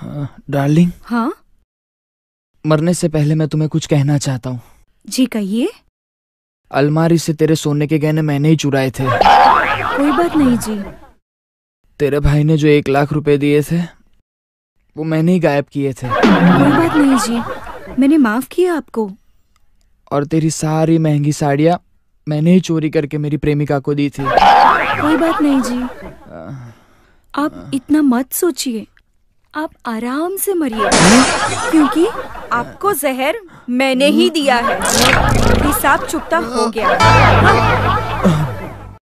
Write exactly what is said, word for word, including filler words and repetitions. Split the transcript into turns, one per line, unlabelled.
Darling.
हाँ?
मरने से पहले मैं तुम्हें कुछ कहना चाहता हूँ।
जी कहिए।
अलमारी से तेरे सोने के गहने मैंने ही चुराए थे।
कोई बात नहीं जी।
तेरे भाई ने जो एक लाख रुपए दिए थे वो मैंने ही गायब किए थे।
कोई बात नहीं जी, मैंने माफ किया आपको।
और तेरी सारी महंगी साड़ियाँ मैंने ही चोरी करके मेरी प्रेमिका को दी थी।
कोई बात नहीं जी, आप इतना मत सोचिए, आप आराम से मरिए, क्योंकि आपको जहर मैंने ही दिया है। हिसाब चुकता हो गया। हाँ।